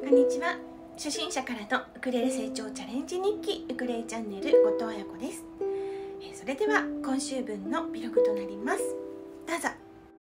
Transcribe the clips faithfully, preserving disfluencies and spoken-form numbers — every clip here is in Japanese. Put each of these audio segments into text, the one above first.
こんにちは。初心者からのウクレレ成長チャレンジ日記ウクレレチャンネル後藤彩子です。それでは今週分のビログとなります。どうぞ。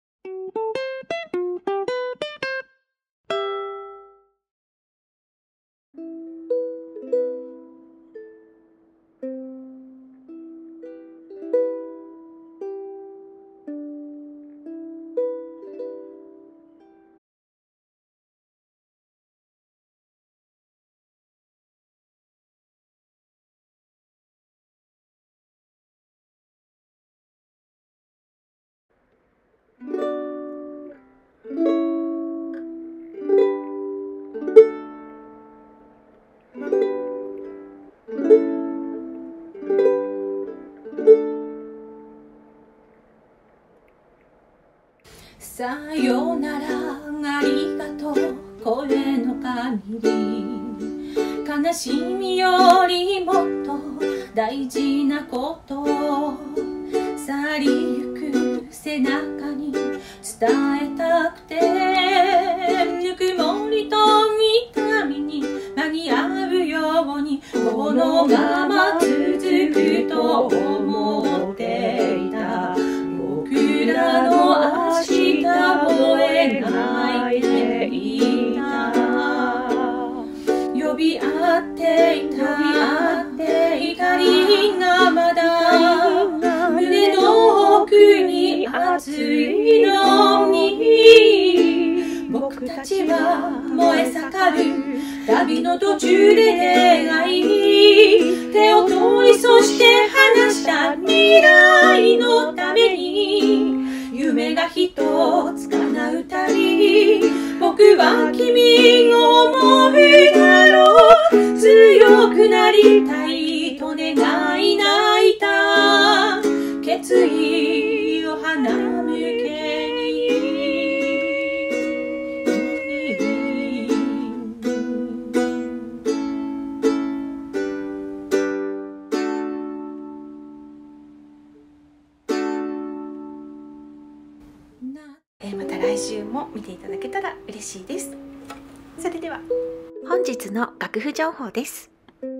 さよならありがとう声の限り、悲しみよりもっと大事なことを去りゆく背中に伝えたくて、ぬくもりと痛みに間に合うようにこのまま続くと思っていた。僕らの明日を描いていた。呼び合っていた光がまだ胸の奥に熱いのに、僕たちは燃え盛る旅の途中で出会い、手を取りそして離した未来のために夢が一つ叶うたび、僕は君を思うだろう。強くなりたいと願い泣いた決意を花向けに。えー、また来週も見ていただけたら嬉しいです。それでは本日の楽譜情報です。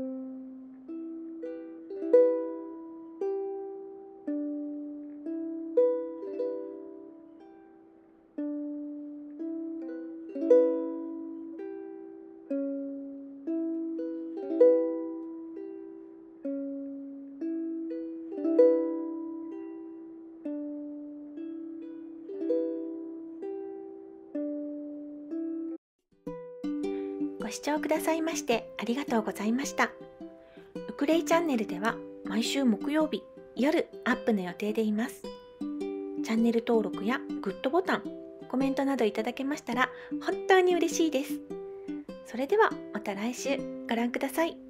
ご視聴くださいましてありがとうございました。ウクレイチャンネルでは毎週木曜日夜アップの予定でいます。チャンネル登録やグッドボタン、コメントなどいただけましたら本当に嬉しいです。それではまた来週ご覧ください。